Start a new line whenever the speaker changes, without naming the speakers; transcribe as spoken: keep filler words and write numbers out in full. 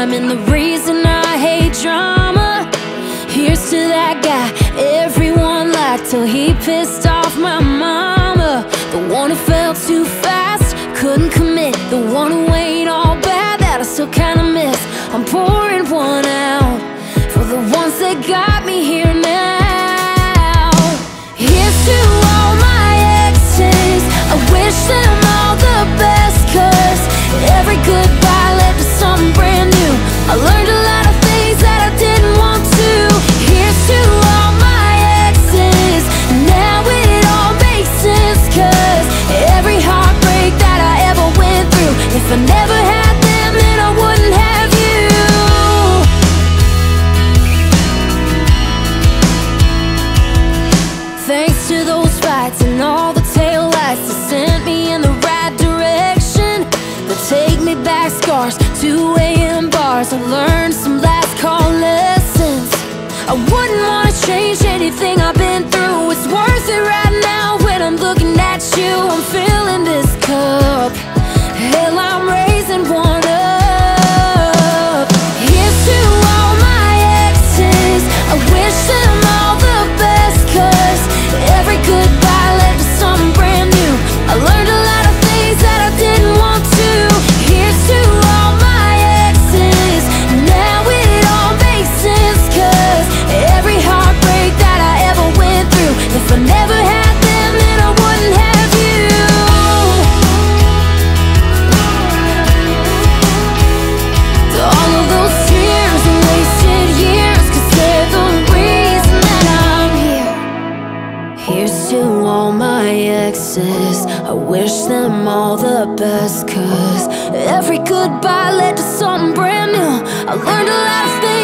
time and the reason I hate drama. Here's to that guy everyone liked till he pissed off my mama. The one who fell too fast, couldn't commit. The one who ain't all bad that I still kinda miss. I'm pouring one out for the ones that got me here now. Here's to all my exes, I wish them all the best, cause every goodbye led to something brand new. I learned a lot of things that I didn't want to. Here's to all my exes, now it all makes sense, cause every heartbreak that I ever went through, if I never had them then I wouldn't have you. Thanks to those fights and all the taillights that sent me in the right direction, that take me back, scars, two A M bars. I learned some last call lessons. I wouldn't want to change anything I've been through. It's worth it right now when I'm looking at you. I'm filling this cup, hell I'm raising one up. Here's to all my exes, I wish them all the best, cause every goodbye led to something brand new. I learned a lot of things that I didn't want to. Here's to all my exes, now it all makes sense, cause every heartbreak that I ever went through, if I never had them then I wouldn't have you. All of those tears and wasted years, cause they're the reason that I'm here. Here's to all my exes, I wish them all the best, cause every goodbye led to something brand new. I learned a lot of things